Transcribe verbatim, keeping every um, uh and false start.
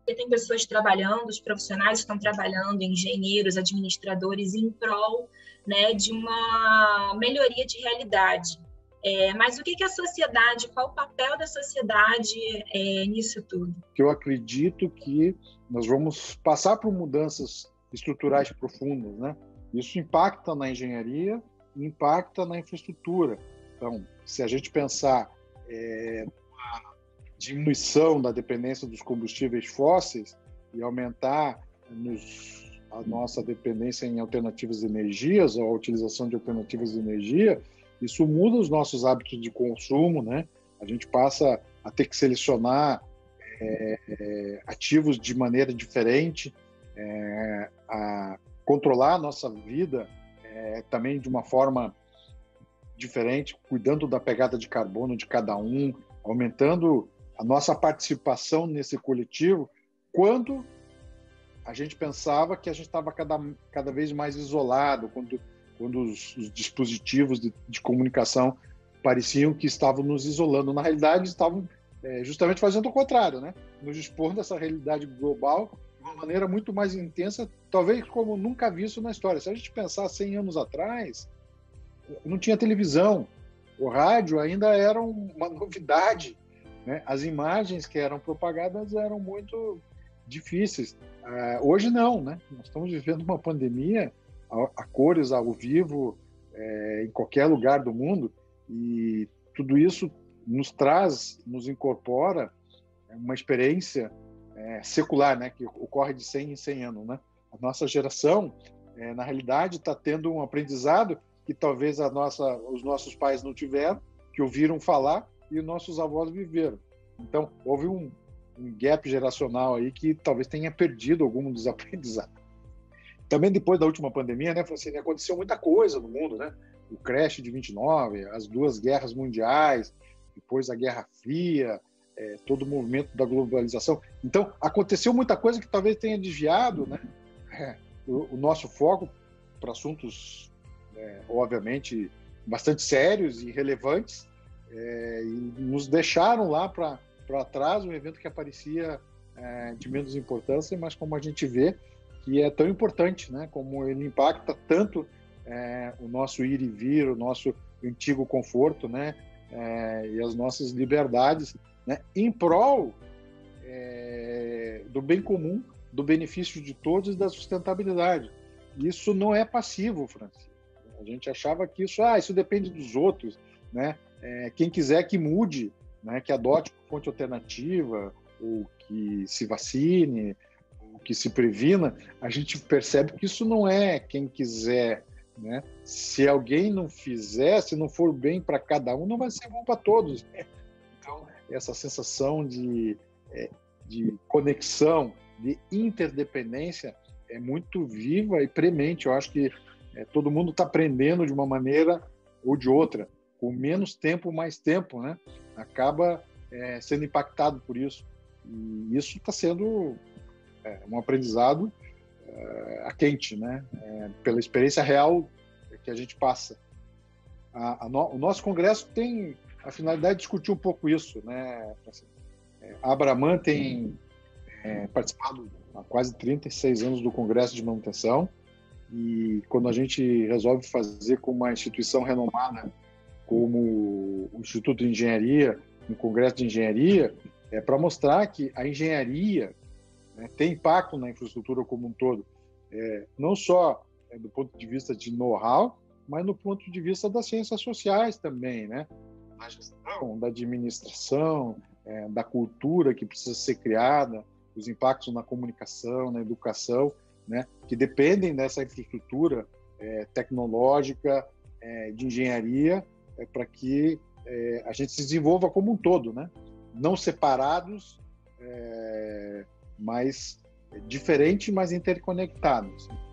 porque tem pessoas trabalhando, os profissionais estão trabalhando, engenheiros, administradores, em prol, né, de uma melhoria de realidade. É, mas o que, que a sociedade, qual o papel da sociedade é, nisso tudo? Eu acredito que nós vamos passar por mudanças estruturais profundas, né? Isso impacta na engenharia, impacta na infraestrutura. Então, se a gente pensar é, na diminuição da dependência dos combustíveis fósseis e aumentar nos, a nossa dependência em alternativas de energias, ou a utilização de alternativas de energia, isso muda os nossos hábitos de consumo, né? A gente passa a ter que selecionar é, é, ativos de maneira diferente, é, a controlar a nossa vida é, também de uma forma diferente, cuidando da pegada de carbono de cada um, aumentando a nossa participação nesse coletivo, quando a gente pensava que a gente estava cada, cada vez mais isolado, quando, quando os, os dispositivos de, de comunicação pareciam que estavam nos isolando. Na realidade, estavam é, justamente fazendo o contrário, né? Nos expondo dessa realidade global de uma maneira muito mais intensa, talvez como nunca visto na história. Se a gente pensar cem anos atrás, não tinha televisão, o rádio ainda era uma novidade, né? As imagens que eram propagadas eram muito difíceis. Uh, hoje não, né? Nós estamos vivendo uma pandemia a, a cores, ao vivo, é, em qualquer lugar do mundo, e tudo isso nos traz, nos incorpora uma experiência é, secular, né? Que ocorre de cem em cem anos, né? A nossa geração, é, na realidade, está tendo um aprendizado que talvez a nossa, os nossos pais não tiveram, que ouviram falar e os nossos avós viveram. Então, houve um, um gap geracional aí que talvez tenha perdido algum dos aprendizados. Também depois da última pandemia, né, Francine, aconteceu muita coisa no mundo, né? O crash de vinte e nove, as duas guerras mundiais, depois a Guerra Fria, é, todo o movimento da globalização. Então, aconteceu muita coisa que talvez tenha desviado, né, é, o, o nosso foco para assuntos, é, obviamente, bastante sérios e relevantes, é, e nos deixaram lá para para trás um evento que aparecia é, de menos importância, mas como a gente vê, que é tão importante, né? Como ele impacta tanto é, o nosso ir e vir, o nosso antigo conforto, né? É, e as nossas liberdades, né? Em prol é, do bem comum, do benefício de todos e da sustentabilidade. Isso não é passivo, Francisco. A gente achava que isso, ah, isso depende dos outros, né? É, quem quiser que mude, né, que adote uma fonte alternativa, ou que se vacine, ou que se previna, a gente percebe que isso não é quem quiser, né? Se alguém não fizer, se não for bem para cada um, não vai ser bom para todos, né? Então, essa sensação de, de conexão, de interdependência é muito viva e premente. Eu acho que é, todo mundo está aprendendo de uma maneira ou de outra, com menos tempo, mais tempo, né? Acaba é, sendo impactado por isso. E isso está sendo é, um aprendizado é, a quente, né? É, pela experiência real que a gente passa. A, a no, o nosso congresso tem a finalidade de discutir um pouco isso, né? É, a Abraman tem é, participado há quase trinta e seis anos do Congresso de Manutenção, e quando a gente resolve fazer com uma instituição renomada como o Instituto de Engenharia, no Congresso de Engenharia, é para mostrar que a engenharia, né, tem impacto na infraestrutura como um todo, é, não só é, do ponto de vista de know-how, mas no ponto de vista das ciências sociais também, né? Da gestão, da administração, é, da cultura que precisa ser criada, os impactos na comunicação, na educação, né, que dependem dessa infraestrutura é, tecnológica, é, de engenharia, é, para que é, a gente se desenvolva como um todo, né? Não separados, é, mas diferentes, mas interconectados.